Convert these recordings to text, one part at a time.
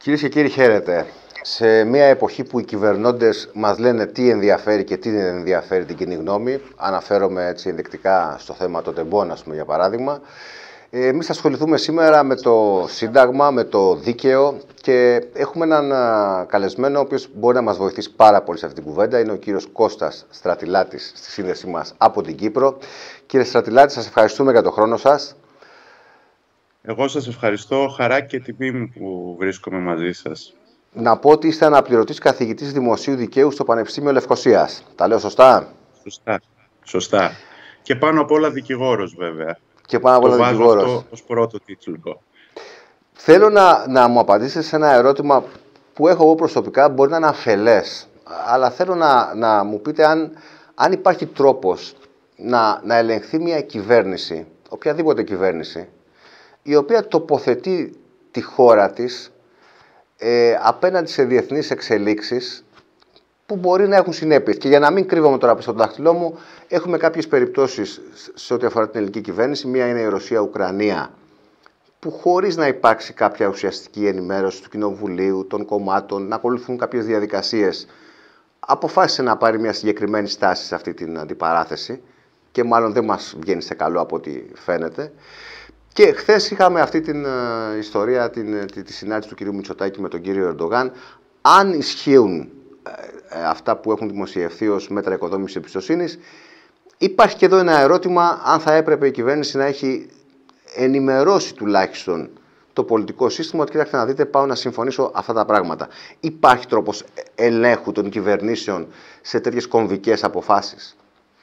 Κυρίες και κύριοι, χαίρετε. Σε μια εποχή που οι κυβερνώντες μας λένε τι ενδιαφέρει και τι δεν ενδιαφέρει την κοινή γνώμη, αναφέρομαι έτσι ενδεικτικά στο θέμα των τεμπών, ας πούμε, για παράδειγμα, εμείς ασχοληθούμε σήμερα με το Σύνταγμα, με το δίκαιο και έχουμε έναν καλεσμένο ο οποίος μπορεί να μας βοηθήσει πάρα πολύ σε αυτή την κουβέντα. Είναι ο κύριος Κώστας Στρατιλάτης στη σύνδεσή μας από την Κύπρο. Κύριε Στρατιλάτη, σας ευχαριστούμε για τον χρόνο σας. Εγώ σας ευχαριστώ. Χαρά και τιμή μου που βρίσκομαι μαζί σας. Να πω ότι είστε αναπληρωτής καθηγητής Δημοσίου Δικαίου στο Πανεπιστήμιο Λευκωσίας. Τα λέω σωστά? Σωστά. Και πάνω απ' όλα δικηγόρος, βέβαια. Και πάνω απ' όλα δικηγόρος. Βάζω αυτό ως πρώτο τίτλο. Θέλω να μου απαντήσετε σε ένα ερώτημα που έχω εγώ προσωπικά, μπορεί να είναι αφελές, αλλά θέλω να μου πείτε αν υπάρχει τρόπος να ελεγχθεί μια κυβέρνηση, οποιαδήποτε κυβέρνηση, η οποία τοποθετεί τη χώρα της απέναντι σε διεθνείς εξελίξεις που μπορεί να έχουν συνέπειες. Και για να μην κρύβομαι τώρα πίσω στο δάχτυλό μου, έχουμε κάποιες περιπτώσεις σε ό,τι αφορά την ελληνική κυβέρνηση. Μία είναι η Ρωσία-Ουκρανία, που χωρίς να υπάρξει κάποια ουσιαστική ενημέρωση του Κοινοβουλίου, των κομμάτων, να ακολουθούν κάποιες διαδικασίες, αποφάσισε να πάρει μια συγκεκριμένη στάση σε αυτή την αντιπαράθεση και μάλλον δεν μας βγαίνει σε καλό από ό,τι φαίνεται. Και χθες είχαμε αυτή την ιστορία, τη συνάντηση του κ. Μητσοτάκη με τον κύριο Ερντογάν. Αν ισχύουν αυτά που έχουν δημοσιευθεί ως μέτρα οικοδόμησης εμπιστοσύνης, υπάρχει και εδώ ένα ερώτημα αν θα έπρεπε η κυβέρνηση να έχει ενημερώσει τουλάχιστον το πολιτικό σύστημα ότι κοιτάξτε να δείτε, πάω να συμφωνήσω αυτά τα πράγματα. Υπάρχει τρόπος ελέγχου των κυβερνήσεων σε τέτοιες κομβικές αποφάσεις?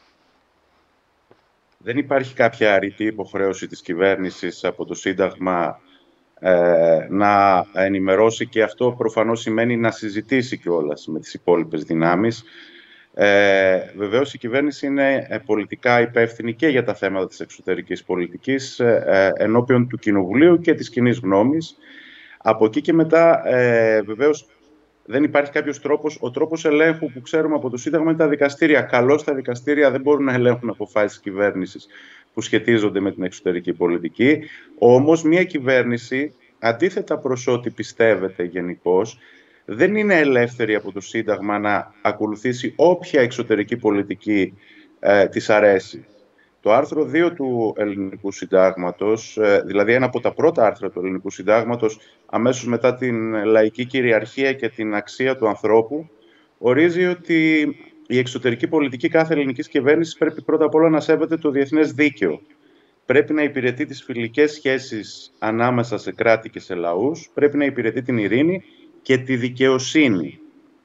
Δεν υπάρχει κάποια αρρητή υποχρέωση της κυβέρνησης από το Σύνταγμα να ενημερώσει, και αυτό προφανώς σημαίνει να συζητήσει κιόλας με τις υπόλοιπες δυνάμεις. Βεβαίως η κυβέρνηση είναι πολιτικά υπεύθυνη και για τα θέματα της εξωτερικής πολιτικής ενώπιον του Κοινοβουλίου και της κοινής γνώμης. Από εκεί και μετά βεβαίως δεν υπάρχει κάποιος τρόπος. Ο τρόπος ελέγχου που ξέρουμε από το Σύνταγμα είναι τα δικαστήρια. Καλώς τα δικαστήρια δεν μπορούν να ελέγχουν αποφάσεις της κυβέρνησης που σχετίζονται με την εξωτερική πολιτική. Όμως μια κυβέρνηση, αντίθετα προς ό,τι πιστεύετε γενικώς, δεν είναι ελεύθερη από το Σύνταγμα να ακολουθήσει όποια εξωτερική πολιτική της αρέσει. Το άρθρο 2 του Ελληνικού Συντάγματος, δηλαδή ένα από τα πρώτα άρθρα του Ελληνικού Συντάγματος, αμέσως μετά την λαϊκή κυριαρχία και την αξία του ανθρώπου, ορίζει ότι η εξωτερική πολιτική κάθε ελληνικής κυβέρνησης πρέπει πρώτα απ' όλα να σέβεται το διεθνές δίκαιο. Πρέπει να υπηρετεί τις φιλικές σχέσεις ανάμεσα σε κράτη και σε λαούς, πρέπει να υπηρετεί την ειρήνη και τη δικαιοσύνη.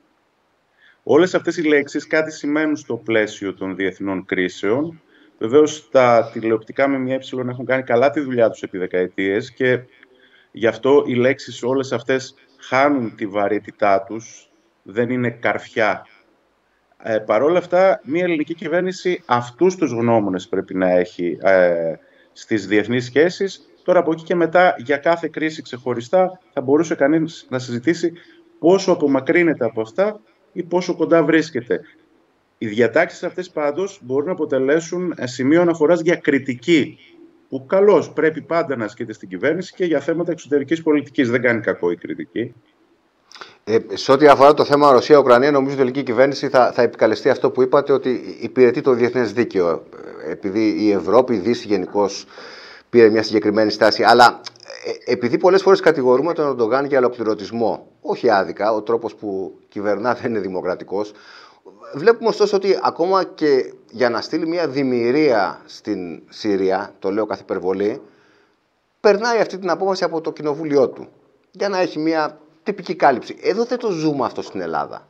Όλες αυτές οι λέξεις κάτι σημαίνουν στο πλαίσιο των διεθνών κρίσεων. Βεβαίως τα τηλεοπτικά ΜΜΕ έχουν κάνει καλά τη δουλειά τους επί δεκαετίες και γι' αυτό οι λέξεις όλες αυτές χάνουν τη βαρύτητά τους, δεν είναι καρφιά. Παρ' όλα αυτά, μια ελληνική κυβέρνηση αυτούς τους γνώμονες πρέπει να έχει στις διεθνείς σχέσεις. Τώρα από εκεί και μετά, για κάθε κρίση ξεχωριστά, θα μπορούσε κανείς να συζητήσει πόσο απομακρύνεται από αυτά ή πόσο κοντά βρίσκεται. Οι διατάξεις αυτές πάντως μπορούν να αποτελέσουν σημείο αναφοράς για κριτική, που καλώς πρέπει πάντα να ασκείται στην κυβέρνηση και για θέματα εξωτερικής πολιτικής. Δεν κάνει κακό η κριτική. Σε ό,τι αφορά το θέμα Ρωσία-Ουκρανία, νομίζω ότι η ελληνική κυβέρνηση θα επικαλεστεί αυτό που είπατε, ότι υπηρετεί το διεθνές δίκαιο. Επειδή η Ευρώπη, η Δύση γενικώς, πήρε μια συγκεκριμένη στάση. Αλλά επειδή πολλές φορές κατηγορούμε τον Ερντογάν για ολοκληρωτισμό, όχι άδικα, ο τρόπος που κυβερνά δεν είναι δημοκρατικός. Βλέπουμε ωστόσο ότι ακόμα και για να στείλει μια δημιουργία στην Συρία, το λέω καθ' υπερβολή, περνάει αυτή την απόφαση από το κοινοβούλιο του για να έχει μια τυπική κάλυψη. Εδώ δεν το ζούμε αυτό στην Ελλάδα.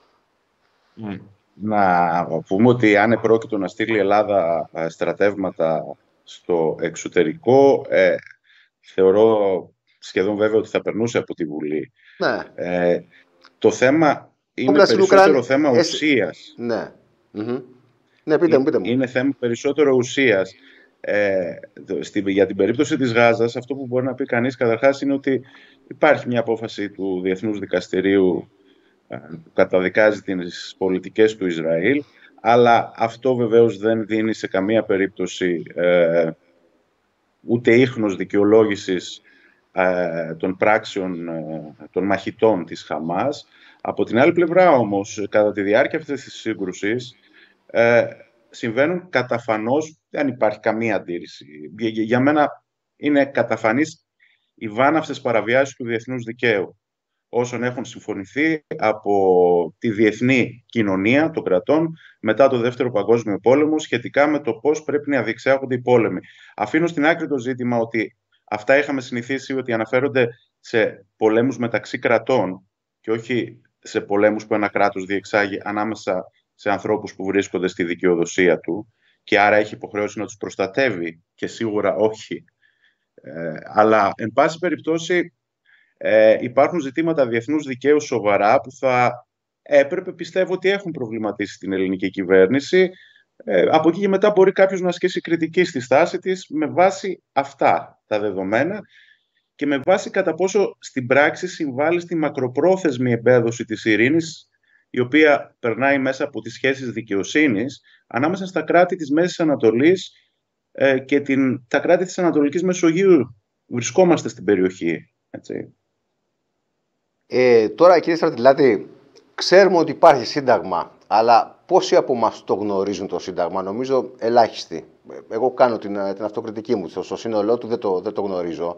Να πούμε ότι αν επρόκειτο να στείλει η Ελλάδα στρατεύματα στο εξωτερικό, θεωρώ σχεδόν βέβαιο ότι θα περνούσε από τη Βουλή. Ναι. Το θέμα είναι περισσότερο θέμα ουσίας. Ναι. Ναι, πείτε μου. Είναι θέμα περισσότερο ουσίας. Για την περίπτωση της Γάζας, αυτό που μπορεί να πει κανείς καταρχάς είναι ότι υπάρχει μια απόφαση του Διεθνούς Δικαστηρίου που καταδικάζει τις πολιτικές του Ισραήλ, αλλά αυτό βεβαίως δεν δίνει σε καμία περίπτωση ούτε ίχνος δικαιολόγησης των πράξεων των μαχητών της Χαμάς. Από την άλλη πλευρά όμως, κατά τη διάρκεια αυτής της σύγκρουσης, συμβαίνουν καταφανώς, δεν υπάρχει καμία αντίρρηση. Για μένα είναι καταφανής οι βάναυσες παραβιάσεις του διεθνούς δικαίου, όσων έχουν συμφωνηθεί από τη διεθνή κοινωνία των κρατών μετά το Δεύτερο Παγκόσμιο Πόλεμο σχετικά με το πώς πρέπει να διεξάγονται οι πόλεμοι. Αφήνω στην άκρη το ζήτημα ότι αυτά είχαμε συνηθίσει ότι αναφέρονται σε πολέμους μεταξύ κρατών και όχι σε πολέμους που ένα κράτος διεξάγει ανάμεσα σε ανθρώπους που βρίσκονται στη δικαιοδοσία του και άρα έχει υποχρέωση να τους προστατεύει και σίγουρα όχι. Αλλά, εν πάση περιπτώσει, υπάρχουν ζητήματα διεθνούς δικαίου σοβαρά που θα έπρεπε, πιστεύω, ότι έχουν προβληματίσει την ελληνική κυβέρνηση. Από εκεί και μετά μπορεί κάποιος να ασκήσει κριτική στη στάση της με βάση αυτά τα δεδομένα και με βάση κατά πόσο στην πράξη συμβάλλει στη μακροπρόθεσμη εμπέδωση της ειρήνης, η οποία περνάει μέσα από τις σχέσεις δικαιοσύνης ανάμεσα στα κράτη της Μέσης Ανατολής και τα κράτη της Ανατολικής Μεσογείου. Βρισκόμαστε στην περιοχή, έτσι. Τώρα, κύριε Στρατηλάτη, ξέρουμε ότι υπάρχει σύνταγμα, αλλά πόσοι από εμάς το γνωρίζουν το σύνταγμα? Νομίζω ελάχιστοι. Εγώ κάνω την αυτοκριτική μου, στο σύνολό του δεν το γνωρίζω.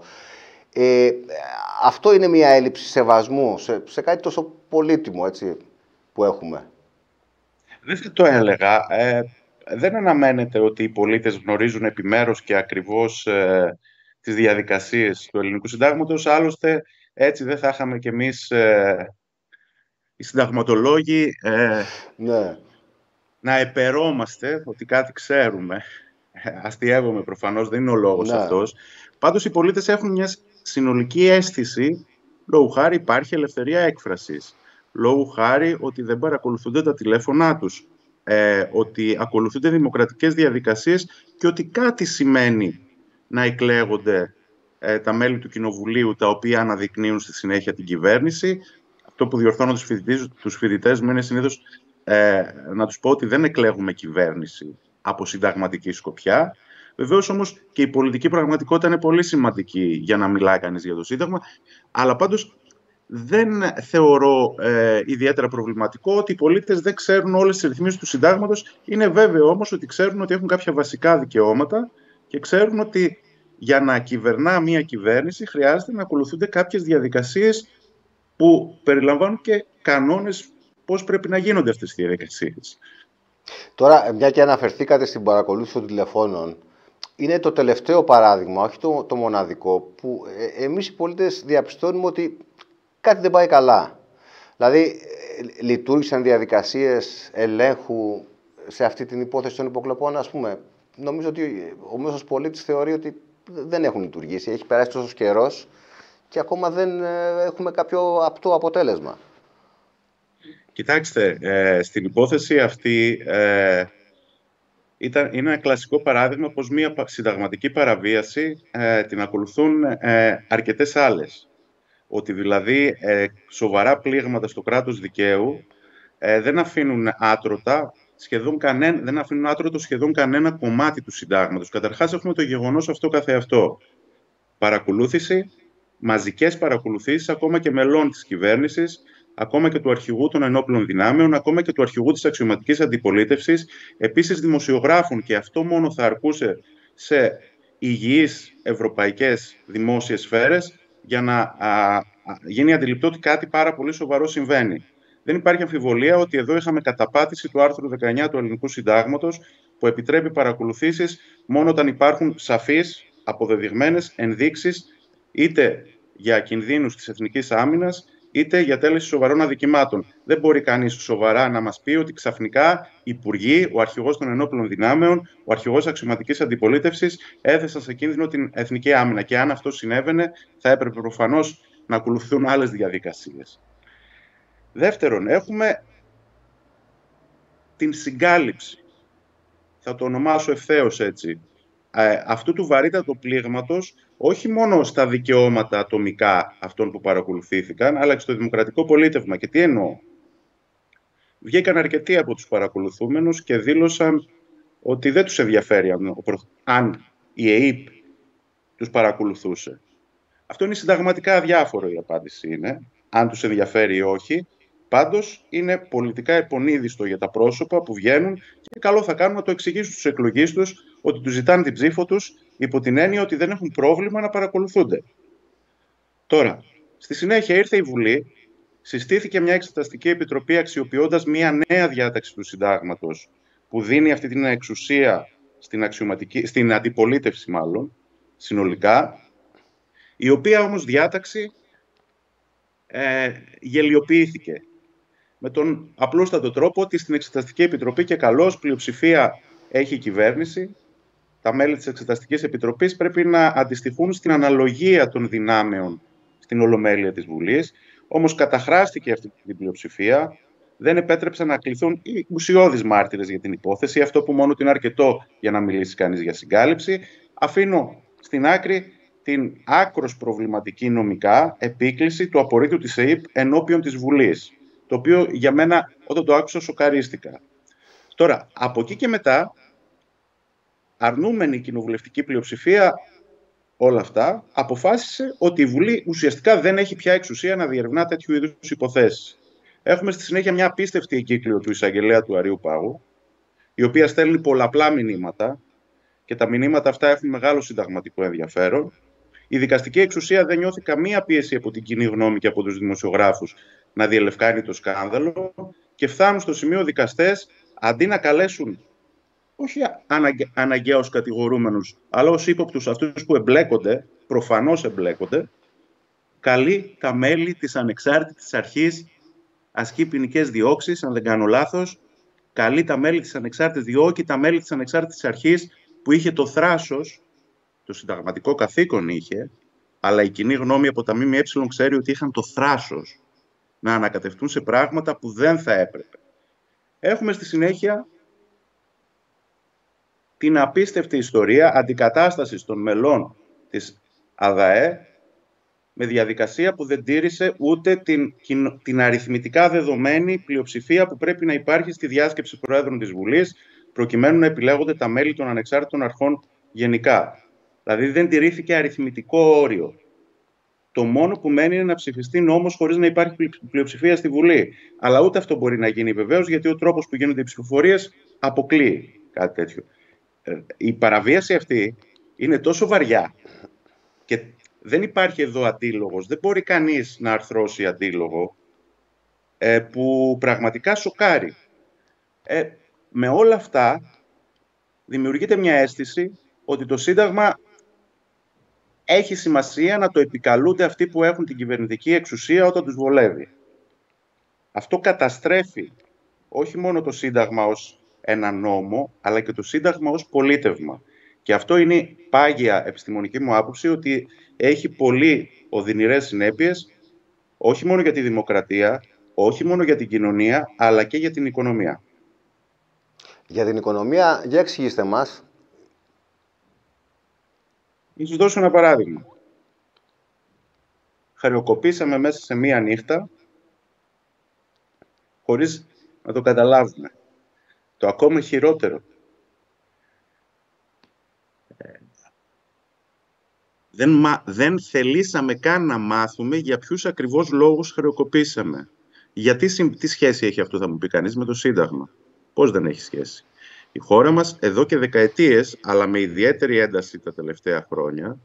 Αυτό είναι μια έλλειψη σεβασμού σε κάτι τόσο πολύτιμο, έτσι, που έχουμε. Δεν θα το έλεγα. Δεν αναμένεται ότι οι πολίτες γνωρίζουν επιμέρους και ακριβώς τις διαδικασίες του ελληνικού συντάγματος. Άλλωστε, έτσι δεν θα είχαμε κι εμείς οι συνταγματολόγοι ναι. να επερώμαστε ότι κάτι ξέρουμε. Αστειεύομαι προφανώς, δεν είναι ο λόγος αυτός. Πάντως οι πολίτες έχουν μια συνολική αίσθηση, λόγου χάρη υπάρχει ελευθερία έκφρασης, λόγου χάρη ότι δεν παρακολουθούνται τα τηλέφωνά τους, ότι ακολουθούνται δημοκρατικές διαδικασίες και ότι κάτι σημαίνει να εκλέγονται τα μέλη του Κοινοβουλίου, τα οποία αναδεικνύουν στη συνέχεια την κυβέρνηση. Αυτό που διορθώνω τους φοιτητές μου είναι συνήθως να τους πω ότι δεν εκλέγουμε κυβέρνηση από συνταγματική σκοπιά. Βεβαίως όμως και η πολιτική πραγματικότητα είναι πολύ σημαντική για να μιλάει κανείς για το Σύνταγμα, αλλά πάντως δεν θεωρώ ιδιαίτερα προβληματικό ότι οι πολίτες δεν ξέρουν όλες τις ρυθμίσεις του Συντάγματος. Είναι βέβαιο όμως ότι ξέρουν ότι έχουν κάποια βασικά δικαιώματα και ξέρουν ότι για να κυβερνά μια κυβέρνηση χρειάζεται να ακολουθούνται κάποιες διαδικασίες που περιλαμβάνουν και κανόνες πώς πρέπει να γίνονται αυτές οι διαδικασίες. Τώρα, μια και αναφερθήκατε στην παρακολούθηση των τηλεφώνων, είναι το τελευταίο παράδειγμα, όχι το μοναδικό, που εμείς οι πολίτες διαπιστώνουμε ότι κάτι δεν πάει καλά. Δηλαδή, λειτουργήσαν διαδικασίες ελέγχου σε αυτή την υπόθεση των υποκλοπών, ας πούμε. Νομίζω ότι ο μέσος πολίτης θεωρεί ότι δεν έχουν λειτουργήσει. Έχει περάσει τόσο καιρός και ακόμα δεν έχουμε κάποιο απτό αποτέλεσμα. Κοιτάξτε, στην υπόθεση αυτή είναι ένα κλασικό παράδειγμα πως μια συνταγματική παραβίαση την ακολουθούν αρκετές άλλες. Ότι δηλαδή σοβαρά πλήγματα στο κράτος δικαίου δεν αφήνουν άτρωτο σχεδόν κανένα κομμάτι του συντάγματος. Καταρχάς έχουμε το γεγονός αυτό καθεαυτό. Παρακολούθηση, μαζικές παρακολουθήσεις ακόμα και μελών της κυβέρνησης, ακόμα και του αρχηγού των ενόπλων δυνάμεων, ακόμα και του αρχηγού της αξιωματικής αντιπολίτευσης, επίσης δημοσιογράφων, και αυτό μόνο θα αρκούσε σε υγιείς ευρωπαϊκές δημόσιες σφαίρες για να γίνει αντιληπτό ότι κάτι πάρα πολύ σοβαρό συμβαίνει. Δεν υπάρχει αμφιβολία ότι εδώ είχαμε καταπάτηση του άρθρου 19 του Ελληνικού Συντάγματος, που επιτρέπει παρακολουθήσεις μόνο όταν υπάρχουν σαφείς, αποδεδειγμένες ενδείξεις είτε για κινδύνους της εθνικής άμυνας, είτε για τέλεση σοβαρών αδικημάτων. Δεν μπορεί κανείς σοβαρά να μας πει ότι ξαφνικά οι υπουργοί, ο αρχηγός των ενόπλων δυνάμεων, ο αρχηγός αξιωματικής αντιπολίτευσης έθεσαν σε κίνδυνο την εθνική άμυνα. Και αν αυτό συνέβαινε, θα έπρεπε προφανώς να ακολουθούν άλλες διαδικασίες. Δεύτερον, έχουμε την συγκάλυψη, θα το ονομάσω ευθέως έτσι, αυτού του βαρύτατου πλήγματος, όχι μόνο στα δικαιώματα ατομικά αυτών που παρακολουθήθηκαν, αλλά και στο δημοκρατικό πολίτευμα. Και τι εννοώ? Βγήκαν αρκετοί από τους παρακολουθούμενους και δήλωσαν ότι δεν τους ενδιαφέρει αν η ΕΕΠ τους παρακολουθούσε. Αυτό είναι συνταγματικά αδιάφορο, η απάντηση είναι, αν τους ενδιαφέρει ή όχι. Πάντως είναι πολιτικά επονίδιστο για τα πρόσωπα που βγαίνουν και καλό θα κάνουν να το εξηγήσουν στους εκλογείς τους ότι τους ζητάνε την ψήφο τους υπό την έννοια ότι δεν έχουν πρόβλημα να παρακολουθούνται. Τώρα, στη συνέχεια ήρθε η Βουλή, συστήθηκε μια εξεταστική επιτροπή αξιοποιώντας μια νέα διάταξη του συντάγματος που δίνει αυτή την εξουσία στην αντιπολίτευση μάλλον, συνολικά, η οποία όμως διάταξη γελιοποιήθηκε με τον απλούστατο τρόπο ότι στην Εξεταστική Επιτροπή και καλώς πλειοψηφία έχει η κυβέρνηση. Τα μέλη της Εξεταστικής Επιτροπής πρέπει να αντιστοιχούν στην αναλογία των δυνάμεων στην Ολομέλεια της Βουλής. Όμως καταχράστηκε αυτή την πλειοψηφία, δεν επέτρεψε να κληθούν οι ουσιώδεις μάρτυρες για την υπόθεση, αυτό που μόνο είναι αρκετό για να μιλήσει κανείς για συγκάλυψη. Αφήνω στην άκρη την άκρως προβληματική νομικά επίκληση του απορρίτου της ΕΕΠ ενώπιον της Βουλής, το οποίο για μένα όταν το άκουσα σοκαρίστηκα. Τώρα, από εκεί και μετά, αρνούμενη κοινοβουλευτική πλειοψηφία όλα αυτά, αποφάσισε ότι η Βουλή ουσιαστικά δεν έχει πια εξουσία να διερευνά τέτοιου είδους υποθέσεις. Έχουμε στη συνέχεια μια απίστευτη εγκύκλιο του εισαγγελέα του Αριού Πάγου, η οποία στέλνει πολλαπλά μηνύματα και τα μηνύματα αυτά έχουν μεγάλο συνταγματικό ενδιαφέρον. Η δικαστική εξουσία δεν νιώθει καμία πίεση από την κοινή γνώμη και από τους δημοσιογράφους να διελευκάνει το σκάνδαλο και φτάνουν στο σημείο δικαστές αντί να καλέσουν όχι αναγκαία ως κατηγορούμενους, αλλά ως ύποπτους αυτούς που εμπλέκονται, προφανώς εμπλέκονται, καλεί τα μέλη της ανεξάρτητης αρχής, ασκεί ποινικές διώξεις, αν δεν κάνω λάθος, καλεί τα μέλη της ανεξάρτητης διώκει, τα μέλη της ανεξάρτητης αρχής που είχε το θράσος, το συνταγματικό καθήκον είχε, αλλά η κοινή γνώμη από τα ΜΜΕ ξέρει ότι είχαν το θράσος να ανακατευτούν σε πράγματα που δεν θα έπρεπε. Έχουμε στη συνέχεια την απίστευτη ιστορία αντικατάστασης των μελών της ΑΔΑΕ με διαδικασία που δεν τήρησε ούτε την αριθμητικά δεδομένη πλειοψηφία που πρέπει να υπάρχει στη διάσκεψη Προέδρων της Βουλής προκειμένου να επιλέγονται τα μέλη των ανεξάρτητων αρχών γενικά. Δηλαδή δεν τηρήθηκε αριθμητικό όριο. Το μόνο που μένει είναι να ψηφιστεί νόμος χωρίς να υπάρχει πλειοψηφία στη Βουλή. Αλλά ούτε αυτό μπορεί να γίνει βεβαίως, γιατί ο τρόπος που γίνονται οι ψηφοφορίες αποκλείει κάτι τέτοιο. Η παραβίαση αυτή είναι τόσο βαριά και δεν υπάρχει εδώ αντίλογος, δεν μπορεί κανείς να αρθρώσει αντίλογο που πραγματικά σοκάρει. Με όλα αυτά δημιουργείται μια αίσθηση ότι το Σύνταγμα έχει σημασία να το επικαλούνται αυτοί που έχουν την κυβερνητική εξουσία όταν τους βολεύει. Αυτό καταστρέφει όχι μόνο το Σύνταγμα ως ένα νόμο, αλλά και το Σύνταγμα ως πολίτευμα. Και αυτό είναι η πάγια επιστημονική μου άποψη, ότι έχει πολύ οδυνηρές συνέπειες, όχι μόνο για τη δημοκρατία, όχι μόνο για την κοινωνία, αλλά και για την οικονομία. Για την οικονομία, για εξηγήστε μας. Να σας δώσω ένα παράδειγμα. Χρεοκοπήσαμε μέσα σε μία νύχτα, χωρίς να το καταλάβουμε. Το ακόμα χειρότερο. Δεν θελήσαμε καν να μάθουμε για ποιους ακριβώς λόγους χρεοκοπήσαμε. Γιατί τι σχέση έχει αυτό, θα μου πει κανείς, με το Σύνταγμα? Πώς δεν έχει σχέση? Η χώρα μας εδώ και δεκαετίες, αλλά με ιδιαίτερη ένταση τα τελευταία χρόνια,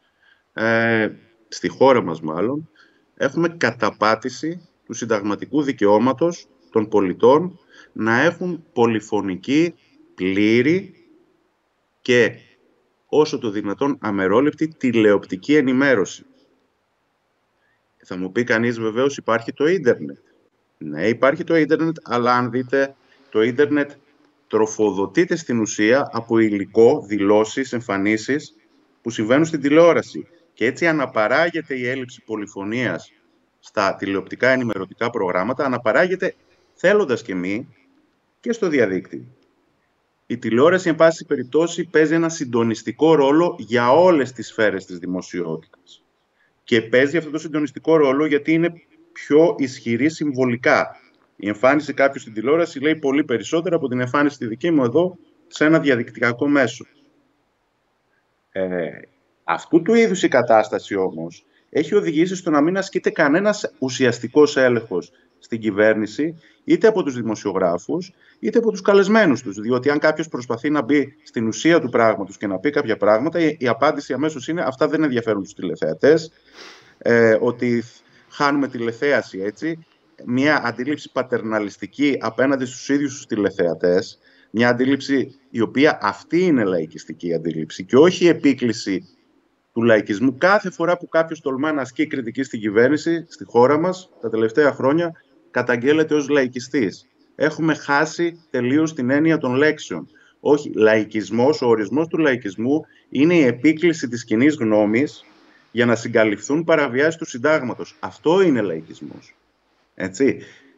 στη χώρα μας μάλλον, έχουμε καταπάτηση του συνταγματικού δικαιώματος των πολιτών να έχουν πολυφωνική, πλήρη και όσο το δυνατόν αμερόληπτη τηλεοπτική ενημέρωση. Θα μου πει κανείς βεβαίως υπάρχει το ίντερνετ. Ναι, υπάρχει το ίντερνετ, αλλά αν δείτε το ίντερνετ τροφοδοτείται στην ουσία από υλικό, δηλώσεις, εμφανίσεις που συμβαίνουν στην τηλεόραση. Και έτσι αναπαράγεται η έλλειψη πολυφωνίας στα τηλεοπτικά ενημερωτικά προγράμματα, αναπαράγεται θέλοντας και μη και στο διαδίκτυο. Η τηλεόραση, εν πάση περιπτώσει, παίζει ένα συντονιστικό ρόλο για όλες τις σφαίρες της δημοσιότητας. Και παίζει αυτό το συντονιστικό ρόλο γιατί είναι πιο ισχυρή συμβολικά. Η εμφάνιση κάποιου στην τηλεόραση λέει πολύ περισσότερα από την εμφάνιση τη δική μου εδώ σε ένα διαδικτυακό μέσο. Αυτού του είδους η κατάσταση όμως έχει οδηγήσει στο να μην ασκείται κανένας ουσιαστικός έλεγχος στην κυβέρνηση, είτε από τους δημοσιογράφους, είτε από τους καλεσμένους τους. Διότι αν κάποιος προσπαθεί να μπει στην ουσία του πράγματος και να πει κάποια πράγματα, η απάντηση αμέσως είναι αυτά δεν ενδιαφέρουν τους τηλεθεατές, ότι χάνουμε τηλεθέαση έτσι. Μια αντίληψη πατερναλιστική απέναντι στους ίδιους τους τηλεθεατές, μια αντίληψη η οποία αυτή είναι λαϊκιστική αντίληψη και όχι η επίκληση του λαϊκισμού. Κάθε φορά που κάποιος τολμά να ασκεί κριτική στην κυβέρνηση, στη χώρα μας, τα τελευταία χρόνια, καταγγέλλεται ως λαϊκιστής. Έχουμε χάσει τελείως την έννοια των λέξεων. Όχι, λαϊκισμός, ο ορισμός του λαϊκισμού είναι η επίκληση της κοινής γνώμης για να συγκαλυφθούν παραβιάσεις του συντάγματος. Αυτό είναι λαϊκισμός. Έτσι.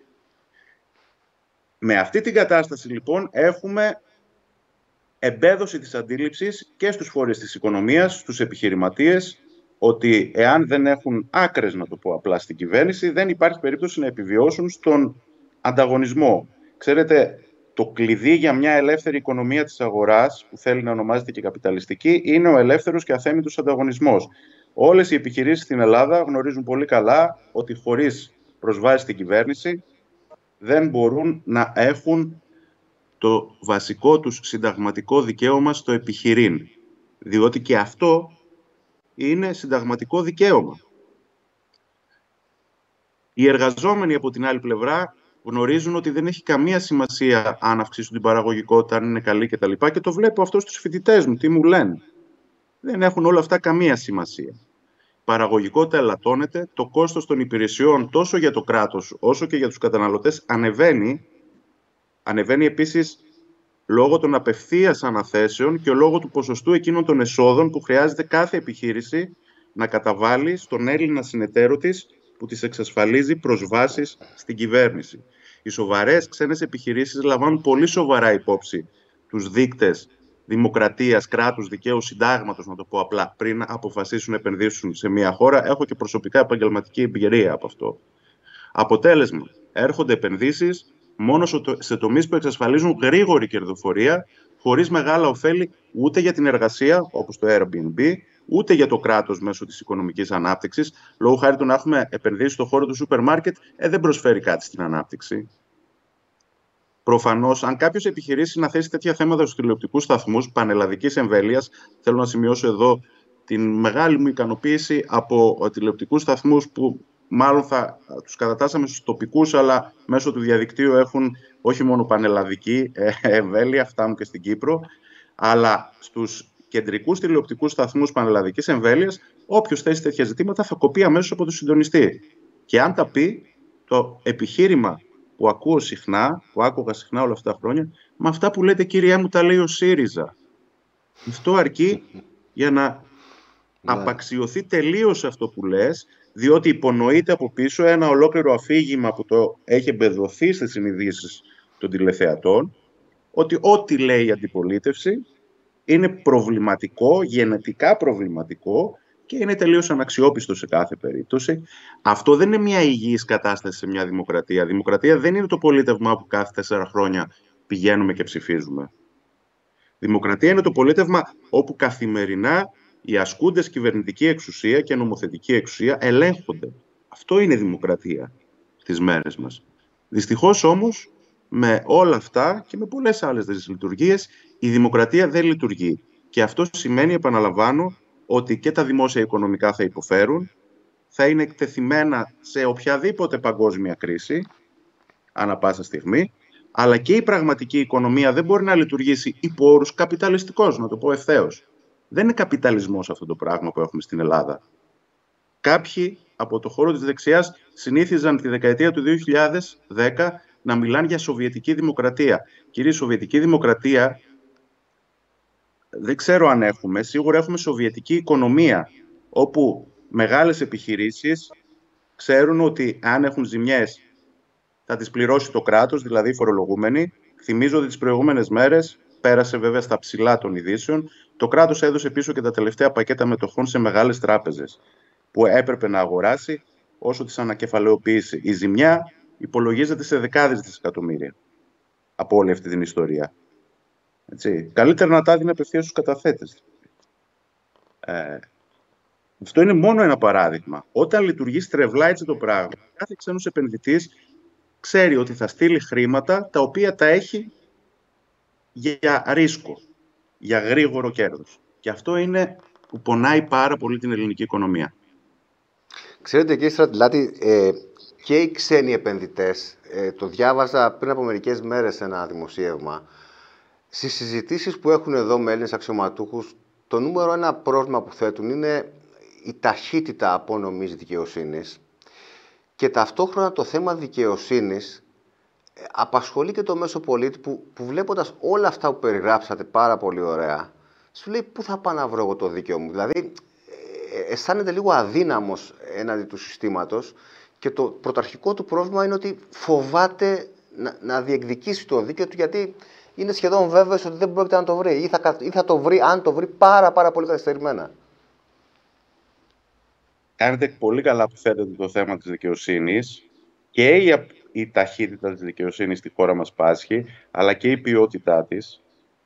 Με αυτή την κατάσταση, λοιπόν, έχουμε εμπέδωση της αντίληψης και στους φορείς της οικονομίας, στους επιχειρηματίες, ότι εάν δεν έχουν άκρες, να το πω απλά, στην κυβέρνηση, δεν υπάρχει περίπτωση να επιβιώσουν στον ανταγωνισμό. Ξέρετε, το κλειδί για μια ελεύθερη οικονομία της αγοράς, που θέλει να ονομάζεται και καπιταλιστική, είναι ο ελεύθερος και αθέμητος ανταγωνισμός. Όλες οι επιχειρήσεις στην Ελλάδα γνωρίζουν πολύ καλά ότι χωρίς προσβάσεις στην κυβέρνηση δεν μπορούν να έχουν το βασικό τους συνταγματικό δικαίωμα στο επιχειρήν. Διότι και αυτό είναι συνταγματικό δικαίωμα. Οι εργαζόμενοι από την άλλη πλευρά γνωρίζουν ότι δεν έχει καμία σημασία αν αυξήσουν την παραγωγικότητα, αν είναι καλή κτλ. Και το βλέπω αυτό στους φοιτητές μου, τι μου λένε. Δεν έχουν όλα αυτά καμία σημασία. Η παραγωγικότητα ελαττώνεται, το κόστος των υπηρεσιών τόσο για το κράτος όσο και για τους καταναλωτές ανεβαίνει. Ανεβαίνει επίσης λόγω των απευθείας αναθέσεων και λόγω του ποσοστού εκείνων των εσόδων που χρειάζεται κάθε επιχείρηση να καταβάλει στον Έλληνα συνεταίρο της που της εξασφαλίζει προσβάσεις στην κυβέρνηση. Οι σοβαρές ξένες επιχειρήσεις λαμβάνουν πολύ σοβαρά υπόψη τους δείκτες δημοκρατίας, κράτους, δικαίου, συντάγματος, να το πω απλά, πριν αποφασίσουν να επενδύσουν σε μια χώρα. Έχω και προσωπικά επαγγελματική εμπειρία από αυτό. Αποτέλεσμα, έρχονται επενδύσεις μόνο σε τομείς που εξασφαλίζουν γρήγορη κερδοφορία, χωρίς μεγάλα ωφέλη ούτε για την εργασία, όπως το Airbnb, ούτε για το κράτος μέσω της οικονομικής ανάπτυξης. Λόγω χάρη του να έχουμε επενδύσει στον χώρο του σούπερ μάρκετ, δεν προσφέρει κάτι στην ανάπτυξη. Προφανώς, αν κάποιος επιχειρήσει να θέσει τέτοια θέματα στους τηλεοπτικούς σταθμούς πανελλαδικής εμβέλειας, θέλω να σημειώσω εδώ την μεγάλη μου ικανοποίηση από τηλεοπτικούς σταθμούς που μάλλον θα τους κατατάσσαμε στους τοπικούς, αλλά μέσω του διαδικτύου έχουν όχι μόνο πανελλαδική εμβέλεια, φτάνουν και στην Κύπρο, αλλά στους κεντρικούς τηλεοπτικούς σταθμούς πανελλαδικής εμβέλειας, όποιος θέσει τέτοια ζητήματα θα κοπεί αμέσως από τον συντονιστή. Και αν τα πει, το επιχείρημα που άκουγα συχνά όλα αυτά τα χρόνια, με αυτά που λέτε, κύριε μου, τα λέει ο ΣΥΡΙΖΑ. Αυτό αρκεί για να απαξιωθεί τελείως αυτό που λες, διότι υπονοείται από πίσω ένα ολόκληρο αφήγημα που το έχει εμπεδοθεί στις συνειδήσεις των τηλεθεατών, ότι ό,τι λέει η αντιπολίτευση είναι προβληματικό, γενετικά προβληματικό και είναι τελείως αναξιόπιστο σε κάθε περίπτωση. Αυτό δεν είναι μια υγιής κατάσταση σε μια δημοκρατία. Δημοκρατία δεν είναι το πολίτευμα που κάθε 4 χρόνια πηγαίνουμε και ψηφίζουμε. Δημοκρατία είναι το πολίτευμα όπου καθημερινά οι ασκούντες κυβερνητική εξουσία και νομοθετική εξουσία ελέγχονται. Αυτό είναι δημοκρατία στις μέρες μας. Δυστυχώς όμως, με όλα αυτά και με πολλές άλλες δυσλειτουργίες, η δημοκρατία δεν λειτουργεί. Και αυτό σημαίνει, επαναλαμβάνω, ότι και τα δημόσια οικονομικά θα υποφέρουν, θα είναι εκτεθειμένα σε οποιαδήποτε παγκόσμια κρίση, ανά πάσα στιγμή, αλλά και η πραγματική οικονομία δεν μπορεί να λειτουργήσει υπό όρους καπιταλιστικός, να το πω ευθέως. Δεν είναι καπιταλισμός αυτό το πράγμα που έχουμε στην Ελλάδα. Κάποιοι από το χώρο της δεξιάς συνήθιζαν τη δεκαετία του 2010 να μιλάνε για Σοβιετική Δημοκρατία. Κύριε, Σοβιετική Δημοκρατία δεν ξέρω αν έχουμε. Σίγουρα έχουμε Σοβιετική οικονομία, όπου μεγάλες επιχειρήσεις ξέρουν ότι αν έχουν ζημιές θα τις πληρώσει το κράτος, δηλαδή οι φορολογούμενοι. Θυμίζω ότι τις προηγούμενες μέρες, πέρασε βέβαια στα ψηλά των ειδήσεων, το κράτος έδωσε πίσω και τα τελευταία πακέτα μετοχών σε μεγάλες τράπεζες που έπρεπε να αγοράσει όσο τις ανακεφαλαιοποίησε. Η ζημιά υπολογίζεται σε δεκάδες δισεκατομμύρια από όλη αυτή την ιστορία. Έτσι. Καλύτερα να τα δίνει απευθείας στους καταθέτες. Αυτό είναι μόνο ένα παράδειγμα. Όταν λειτουργεί στρεβλά έτσι το πράγμα, κάθε ξένος επενδυτής ξέρει ότι θα στείλει χρήματα τα οποία τα έχει για ρίσκο, για γρήγορο κέρδος. Και αυτό είναι που πονάει πάρα πολύ την ελληνική οικονομία. Ξέρετε, κύριε Στρατηλάτη, και οι ξένοι επενδυτές, το διάβαζα πριν από μερικές μέρες σε ένα δημοσίευμα, στις συζητήσεις που έχουν εδώ με Έλληνες αξιωματούχους, το νούμερο ένα πρόβλημα που θέτουν είναι η ταχύτητα απονομής δικαιοσύνης, και ταυτόχρονα το θέμα δικαιοσύνης απασχολεί και το μέσο πολίτη που βλέποντας όλα αυτά που περιγράψατε πάρα πολύ ωραία, σου λέει πού θα πάω να βρω εγώ το δίκαιο μου. Δηλαδή αισθάνεται λίγο αδύναμος έναντι του συστήματος, και το πρωταρχικό του πρόβλημα είναι ότι φοβάται να διεκδικήσει το δίκαιο του, γιατί είναι σχεδόν βέβαιος ότι δεν πρόκειται να το βρει, ή θα το βρει, αν το βρει, πάρα πολύ καθυστερημένα. Κάνετε πολύ καλά που θέτετε το θέμα της δικαιοσύνης, και η ταχύτητα της δικαιοσύνης στη χώρα μας πάσχει, αλλά και η ποιότητά της.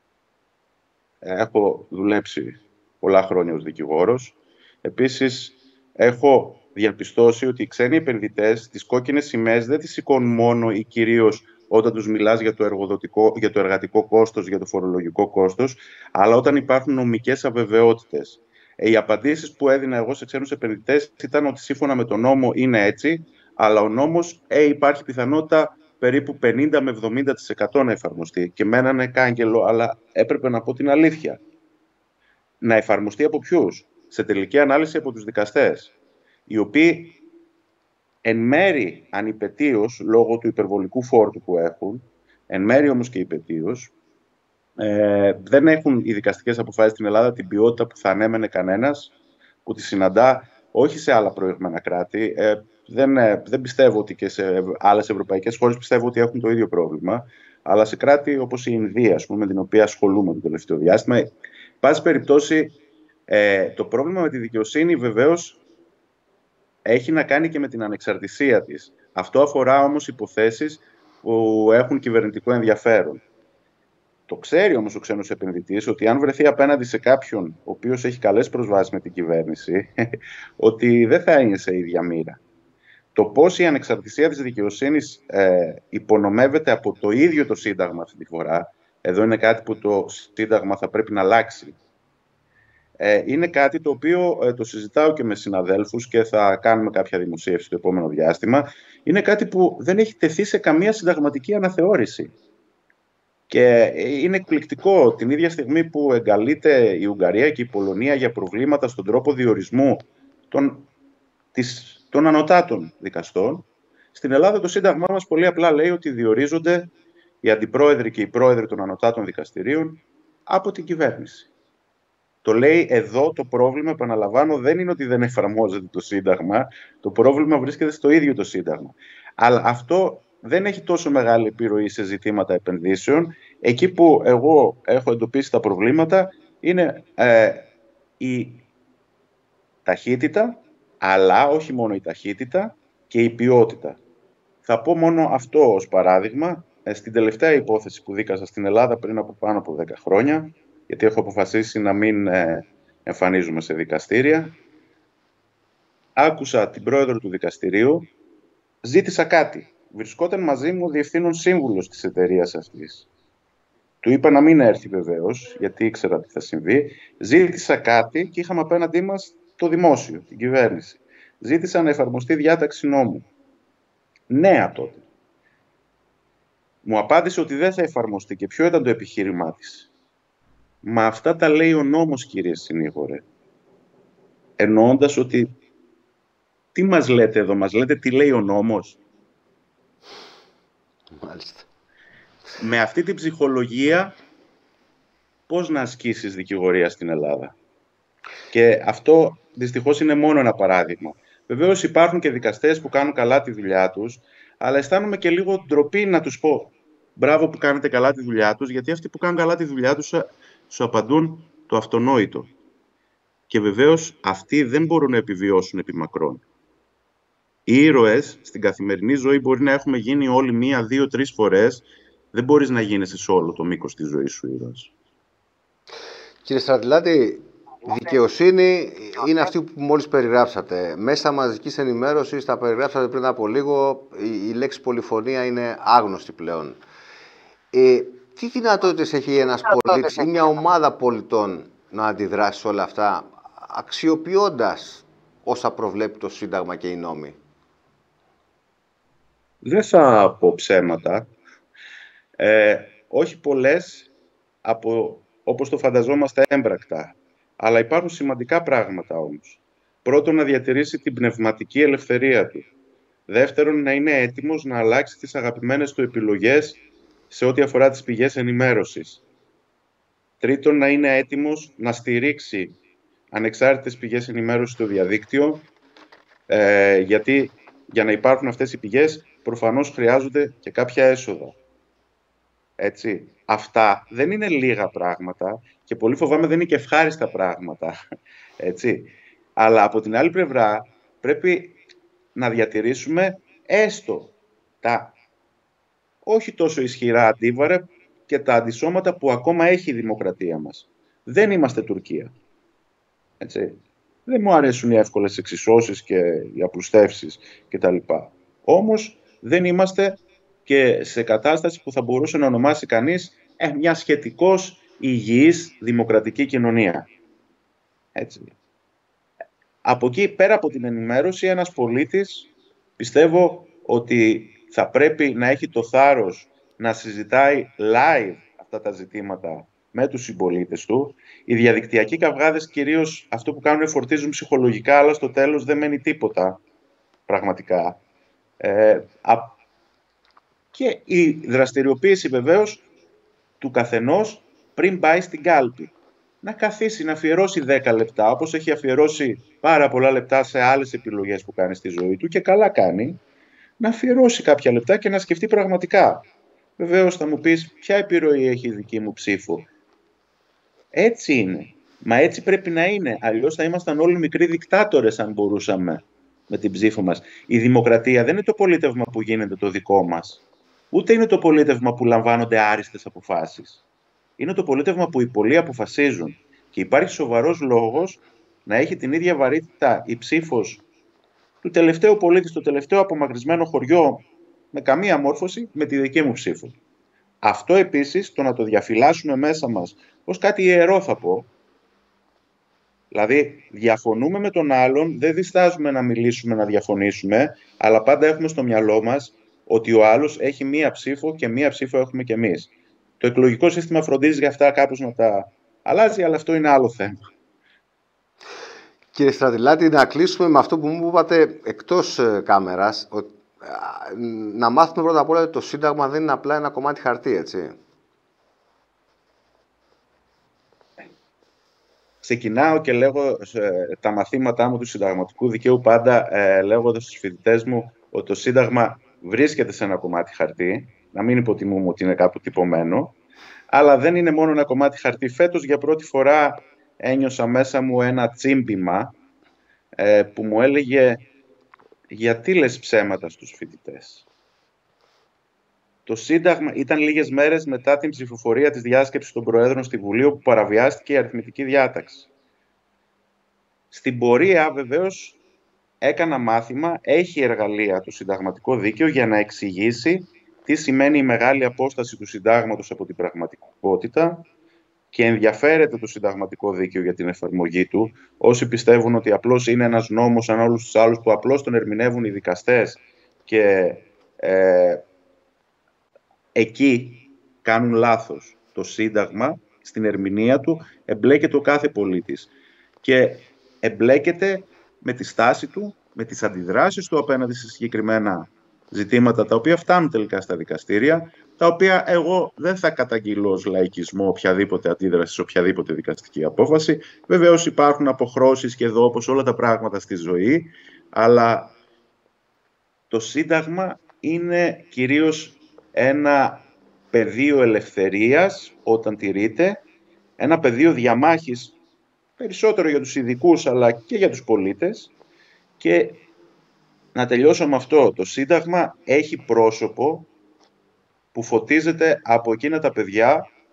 Έχω δουλέψει πολλά χρόνια ως δικηγόρος. Επίσης, έχω διαπιστώσει ότι οι ξένοι επενδυτές τις κόκκινες σημαίες δεν τις σηκώνουν μόνο ή κυρίως όταν τους μιλάς για το εργατικό κόστος, για το φορολογικό κόστος, αλλά όταν υπάρχουν νομικές αβεβαιότητες. Οι απαντήσεις που έδινα εγώ σε ξένους επενδυτές ήταν ότι σύμφωνα με τον νόμο είναι έτσι, αλλά ο νόμος υπάρχει πιθανότητα περίπου 50 με 70% να εφαρμοστεί. Και με έναν κάγκελο, αλλά έπρεπε να πω την αλήθεια. Να εφαρμοστεί από ποιους? Σε τελική ανάλυση από τους δικαστές, οι οποίοι εν μέρη ανυπαιτίως, λόγω του υπερβολικού φόρτου που έχουν, εν μέρη όμως και υπαιτίως, δεν έχουν οι δικαστικές αποφάσεις στην Ελλάδα την ποιότητα που θα ανέμενε κανένας που τη συναντά, όχι σε άλλα προηγμένα κράτη. Δεν πιστεύω ότι και σε άλλες ευρωπαϊκές χώρες πιστεύω ότι έχουν το ίδιο πρόβλημα, αλλά σε κράτη όπως η Ινδία, ας πούμε, με την οποία ασχολούμαι το τελευταίο διάστημα, πάση περιπτώσει, το πρόβλημα με τη δικαιοσύνη βεβαίως έχει να κάνει και με την ανεξαρτησία της. Αυτό αφορά όμως υποθέσεις που έχουν κυβερνητικό ενδιαφέρον. Το ξέρει όμως ο ξένος επενδυτής ότι αν βρεθεί απέναντι σε κάποιον ο οποίος έχει καλές προσβάσεις με την κυβέρνηση, ότι δεν θα είναι σε ίδια μοίρα. Το πώς η ανεξαρτησία της δικαιοσύνης υπονομεύεται από το ίδιο το Σύνταγμα αυτή τη φορά, εδώ είναι κάτι που το Σύνταγμα θα πρέπει να αλλάξει, είναι κάτι το οποίο το συζητάω και με συναδέλφους και θα κάνουμε κάποια δημοσίευση το επόμενο διάστημα. Είναι κάτι που δεν έχει τεθεί σε καμία συνταγματική αναθεώρηση. Και είναι εκπληκτικό την ίδια στιγμή που εγκαλείται η Ουγγαρία και η Πολωνία για προβλήματα στον τρόπο διορισμού των ανωτάτων δικαστών. Στην Ελλάδα το Σύνταγμά μας πολύ απλά λέει ότι διορίζονται οι αντιπρόεδροι και οι πρόεδροι των ανωτάτων δικαστηρίων από την κυβέρνηση. Το λέει εδώ. Το πρόβλημα, επαναλαμβάνω, δεν είναι ότι δεν εφαρμόζεται το Σύνταγμα. Το πρόβλημα βρίσκεται στο ίδιο το Σύνταγμα. Αλλά αυτό δεν έχει τόσο μεγάλη επιρροή σε ζητήματα επενδύσεων. Εκεί που εγώ έχω εντοπίσει τα προβλήματα είναι η ταχύτητα, αλλά όχι μόνο η ταχύτητα, και η ποιότητα. Θα πω μόνο αυτό ως παράδειγμα. Στην τελευταία υπόθεση που δίκασα στην Ελλάδα πριν από πάνω από 10 χρόνια, γιατί έχω αποφασίσει να μην εμφανίζουμε σε δικαστήρια, άκουσα την πρόεδρο του δικαστηρίου, ζήτησα κάτι. Βρισκόταν μαζί μου ο διευθύνων σύμβουλος της εταιρείας αυτής. Του είπα να μην έρθει βεβαίως, γιατί ήξερα τι θα συμβεί. Ζήτησα κάτι και είχαμε απέναντί μας το δημόσιο, την κυβέρνηση. Ζήτησα να εφαρμοστεί διάταξη νόμου. Νέα τότε. Μου απάντησε ότι δεν θα εφαρμοστεί. Και ποιο ήταν το επιχείρημά της? Μα αυτά τα λέει ο νόμος, κύριε συνήγορε. Εννοώντας ότι τι μας λέτε εδώ, μας λέτε τι λέει ο νόμος. Μάλιστα. Με αυτή την ψυχολογία πώς να ασκήσεις δικηγορία στην Ελλάδα? Και αυτό δυστυχώς είναι μόνο ένα παράδειγμα. Βεβαίως υπάρχουν και δικαστές που κάνουν καλά τη δουλειά τους, αλλά αισθάνομαι και λίγο ντροπή να τους πω μπράβο που κάνετε καλά τη δουλειά τους, γιατί αυτοί που κάνουν καλά τη δουλειά τους σου απαντούν το αυτονόητο. Και βεβαίως αυτοί δεν μπορούν να επιβιώσουν επί μακρόν. Οι ήρωες στην καθημερινή ζωή μπορεί να έχουμε γίνει όλοι 1, 2, 3 φορές. Δεν μπορείς να γίνεσαι σε όλο το μήκος της ζωής σου ήρωας. Κύριε Στρατηλάτη, δικαιοσύνη είναι αυτή που μόλις περιγράψατε. Μέσα μαζικής ενημέρωσης, τα περιγράψατε πριν από λίγο, η λέξη πολυφωνία είναι άγνωστη πλέον. Τι δυνατότητες έχει ένας πολίτης ή μια ομάδα πολιτών να αντιδράσει σε όλα αυτά, αξιοποιώντας όσα προβλέπει το Σύνταγμα και οι νόμοι? Δεν θα πω ψέματα. Όχι πολλές, όπως το φανταζόμαστε, έμπρακτα. Αλλά υπάρχουν σημαντικά πράγματα όμως. Πρώτον, να διατηρήσει την πνευματική ελευθερία του. Δεύτερον, να είναι έτοιμος να αλλάξει τις αγαπημένες του επιλογές σε ό,τι αφορά τις πηγές ενημέρωσης. Τρίτον, να είναι έτοιμος να στηρίξει ανεξάρτητες πηγές ενημέρωσης στο διαδίκτυο, γιατί για να υπάρχουν αυτές οι πηγές προφανώς χρειάζονται και κάποια έσοδα. Έτσι. Αυτά δεν είναι λίγα πράγματα και πολύ φοβάμαι δεν είναι και ευχάριστα πράγματα. Έτσι. Αλλά από την άλλη πλευρά πρέπει να διατηρήσουμε έστω τα όχι τόσο ισχυρά αντίβαρα και τα αντισώματα που ακόμα έχει η δημοκρατία μας. Δεν είμαστε Τουρκία. Έτσι. Δεν μου αρέσουν οι εύκολες εξισώσεις και οι απλουστεύσεις κτλ. Όμως δεν είμαστε και σε κατάσταση που θα μπορούσε να ονομάσει κανείς μια σχετικώς υγιής δημοκρατική κοινωνία. Έτσι. Από εκεί, πέρα από την ενημέρωση, ένας πολίτης πιστεύω ότι θα πρέπει να έχει το θάρρος να συζητάει live αυτά τα ζητήματα με τους συμπολίτες του. Οι διαδικτυακοί καυγάδες κυρίως αυτό που κάνουν φορτίζουν ψυχολογικά, αλλά στο τέλος δεν μένει τίποτα πραγματικά. Και η δραστηριοποίηση βεβαίως του καθενός πριν πάει στην κάλπη. Να καθίσει, να αφιερώσει 10 λεπτά, όπως έχει αφιερώσει πάρα πολλά λεπτά σε άλλες επιλογές που κάνει στη ζωή του και καλά κάνει, να αφιερώσει κάποια λεπτά και να σκεφτεί πραγματικά. Βεβαίως θα μου πεις ποια επιρροή έχει η δική μου ψήφο. Έτσι είναι. Μα έτσι πρέπει να είναι. Αλλιώς θα ήμασταν όλοι μικροί δικτάτορες αν μπορούσαμε με την ψήφο μας. Η δημοκρατία δεν είναι το πολίτευμα που γίνεται το δικό μας. Ούτε είναι το πολίτευμα που λαμβάνονται άριστες αποφάσεις. Είναι το πολίτευμα που οι πολλοί αποφασίζουν. Και υπάρχει σοβαρός λόγος να έχει την ίδια βαρύτητα η ψήφος του τελευταίου πολίτη στο τελευταίο απομακρυσμένο χωριό με καμία μόρφωση με τη δική μου ψήφο. Αυτό επίσης το να το διαφυλάσσουμε μέσα μας ως κάτι ιερό θα πω. Δηλαδή διαφωνούμε με τον άλλον, δεν διστάζουμε να μιλήσουμε, να διαφωνήσουμε, αλλά πάντα έχουμε στο μυαλό μας ότι ο άλλος έχει μία ψήφο και μία ψήφο έχουμε κι εμείς. Το εκλογικό σύστημα φροντίζει για αυτά κάπως να τα αλλάζει, αλλά αυτό είναι άλλο θέμα. Κύριε Στρατηλάτη, να κλείσουμε με αυτό που μου είπατε εκτός κάμερας, να μάθουμε πρώτα απ' όλα ότι το Σύνταγμα δεν είναι απλά ένα κομμάτι χαρτί, έτσι. Ξεκινάω και λέγω τα μαθήματά μου του συνταγματικού δικαίου πάντα λέγοντας στους φοιτητές μου ότι το Σύνταγμα βρίσκεται σε ένα κομμάτι χαρτί, να μην υποτιμούμε ότι είναι κάπου τυπωμένο, αλλά δεν είναι μόνο ένα κομμάτι χαρτί. Φέτος για πρώτη φορά ένιωσα μέσα μου ένα τσίμπημα που μου έλεγε γιατί λες ψέματα στους φοιτητές. Το Σύνταγμα ήταν λίγες μέρες μετά την ψηφοφορία της διάσκεψης των Προέδρων στη Βουλή, όπου παραβιάστηκε η αριθμητική διάταξη. Στην πορεία, βεβαίως, έκανα μάθημα, έχει εργαλεία το συνταγματικό δίκαιο για να εξηγήσει τι σημαίνει η μεγάλη απόσταση του συντάγματος από την πραγματικότητα και ενδιαφέρεται το συνταγματικό δίκαιο για την εφαρμογή του. Όσοι πιστεύουν ότι απλώς είναι ένας νόμος σαν όλους τους άλλους που απλώς τον ερμηνεύουν οι δικαστές και εκεί κάνουν λάθος. Το Σύνταγμα στην ερμηνεία του εμπλέκεται ο κάθε πολίτης και εμπλέκεται με τη στάση του, με τις αντιδράσεις του απέναντι σε συγκεκριμένα ζητήματα τα οποία φτάνουν τελικά στα δικαστήρια, τα οποία εγώ δεν θα καταγγείλω ως λαϊκισμό οποιαδήποτε αντίδραση σε οποιαδήποτε δικαστική απόφαση. Βεβαίως υπάρχουν αποχρώσεις και εδώ όπως όλα τα πράγματα στη ζωή, αλλά το Σύνταγμα είναι κυρίως ένα πεδίο ελευθερίας όταν τηρείται, ένα πεδίο διαμάχης περισσότερο για τους ειδικούς αλλά και για τους πολίτες. Και να τελειώσω με αυτό, το Σύνταγμα έχει πρόσωπο που φωτίζεται από εκείνα τα παιδιά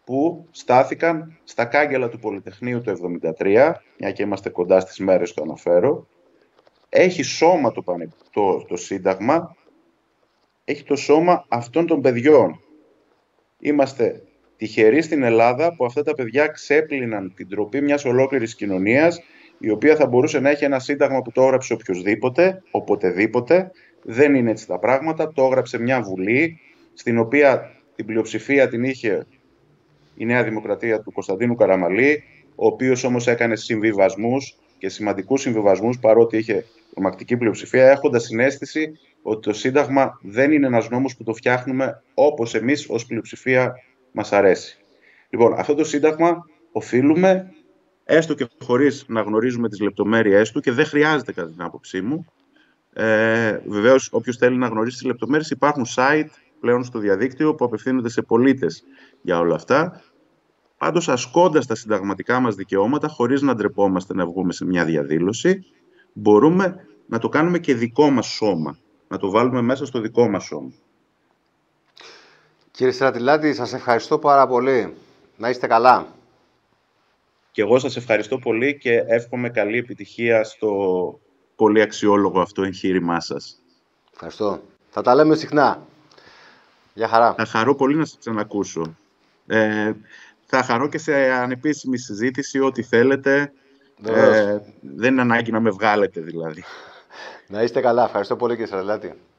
που στάθηκαν στα κάγκελα του Πολυτεχνείου το 1973, μια και είμαστε κοντά στις μέρες, το αναφέρω. Έχει σώμα το Σύνταγμα, έχει το σώμα αυτών των παιδιών. Είμαστε τυχεροί στην Ελλάδα που αυτά τα παιδιά ξέπλυναν την τροπή μιας ολόκληρης κοινωνίας, η οποία θα μπορούσε να έχει ένα σύνταγμα που το έγραψε οποιοδήποτε, οποτεδήποτε. Δεν είναι έτσι τα πράγματα. Το έγραψε μια Βουλή, στην οποία την πλειοψηφία την είχε η Νέα Δημοκρατία του Κωνσταντίνου Καραμαλή, ο οποίος όμως έκανε συμβιβασμούς και σημαντικούς συμβιβασμούς, παρότι είχε τρομακτική πλειοψηφία, έχοντας συναίσθηση ότι το Σύνταγμα δεν είναι ένας νόμος που το φτιάχνουμε όπως εμείς ως πλειοψηφία μας αρέσει. Λοιπόν, αυτό το Σύνταγμα οφείλουμε, έστω και χωρίς να γνωρίζουμε τις λεπτομέρειές του, και δεν χρειάζεται κατά την άποψή μου. Βεβαίως, όποιος θέλει να γνωρίσει τις λεπτομέρειες, υπάρχουν site πλέον στο διαδίκτυο που απευθύνονται σε πολίτες για όλα αυτά. Πάντως, ασκώντας τα συνταγματικά μας δικαιώματα, χωρίς να ντρεπόμαστε να βγούμε σε μια διαδήλωση, μπορούμε να το κάνουμε και δικό μας σώμα. Να το βάλουμε μέσα στο δικό μας σώμα. Κύριε Στρατηλάτη, σας ευχαριστώ πάρα πολύ. Να είστε καλά. Και εγώ σας ευχαριστώ πολύ και εύχομαι καλή επιτυχία στο πολύ αξιόλογο αυτό εγχείρημά σας. Ευχαριστώ. Θα τα λέμε συχνά. Γεια χαρά. Θα χαρώ πολύ να σας ξανακούσω. Θα χαρώ και σε ανεπίσημη συζήτηση, ό,τι θέλετε. Δεν είναι ανάγκη να με βγάλετε δηλαδή. Να είστε καλά. Ευχαριστώ πολύ, κύριε Στρατηλάτη.